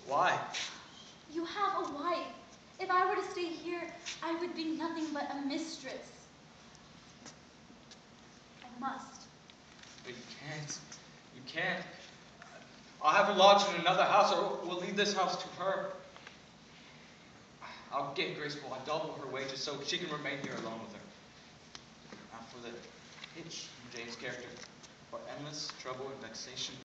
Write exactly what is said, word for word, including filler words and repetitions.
Why? You have a wife. If I were to stay here, I would be nothing but a mistress. I must. But you can't. You can't. I'll have her lodged in another house, or we'll leave this house to her. I'll get graceful. I'll double her wages so she can remain here alone with her. Now for the hitch in Jane's character, for endless trouble and vexation.